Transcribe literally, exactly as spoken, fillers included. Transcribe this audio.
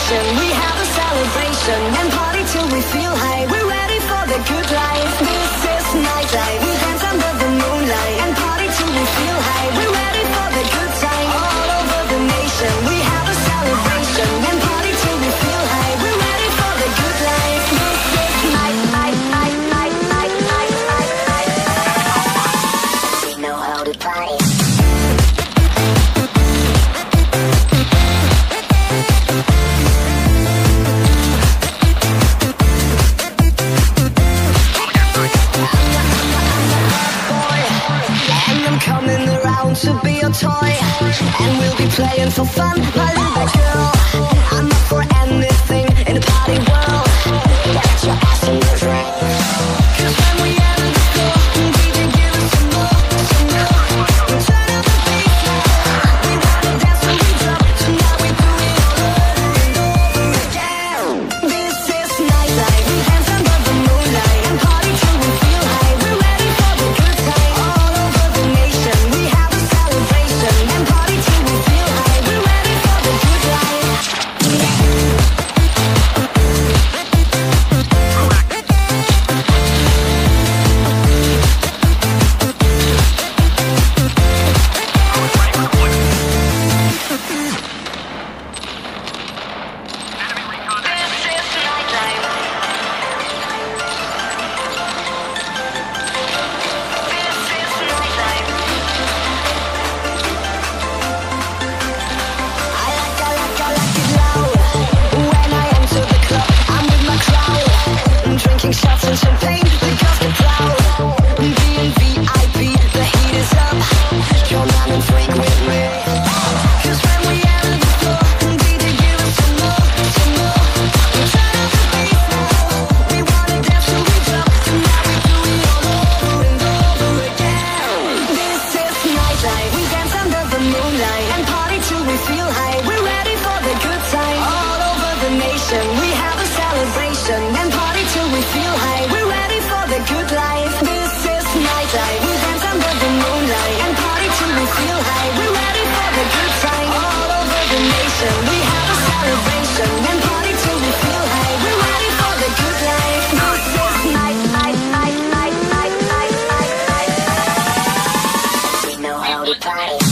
nation. We have a celebration and party till we feel high. We're ready for the good life. This is nightlife. We dance under the moonlight and party till we feel high. We're ready for the good time. All over the nation. We have a celebration and party till we feel high. We're ready for the good life. This is night, night, night, night, night, night, night, night. We know how to party. To be your toy, and we'll be playing for fun. My little girl, I'm up for anything in the party world. Get your ass in the ring. 'Cause when we enter the floor, D J give us some more, some more. Turn up the bass now. We wanna dance till we drop. Tonight we do it all over and over again. This is nightlife. We dance under the moonlight and party till we feel high. We're ready for the good time. All over the nation, we have a celebration and party till we feel high. We're ready for the good life. Drinking shots and champagne because we're proud. Being V I P, the heat is up. Come on and freak with me. 'Cause when we enter the floor, D J give us some more, some more. Turn up the bass now. We wanna dance till we drop. Tonight we do it all over and over again. This is nightlife. We dance under the moonlight and party till we feel high. We're ready for the good time. All over the nation, we have a celebration and party till we feel high. We're ready for the good life. This is nightlife. We dance under the moonlight and party till we feel high. We're ready for the good time. All over the nation, we have a celebration and party till we feel high. We're ready for the good life. This is night, night, night, night, night, night, night, night. We know how to party.